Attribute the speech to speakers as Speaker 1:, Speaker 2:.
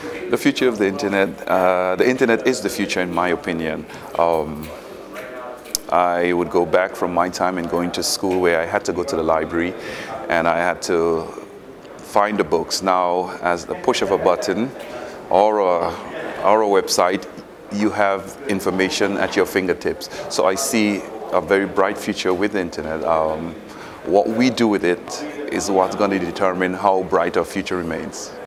Speaker 1: The future of the internet is the future in my opinion. I would go back from my time in going to school where I had to go to the library and I had to find the books. Now, as the push of a button or a website, you have information at your fingertips. So I see a very bright future with the internet. What we do with it is what's going to determine how bright our future remains.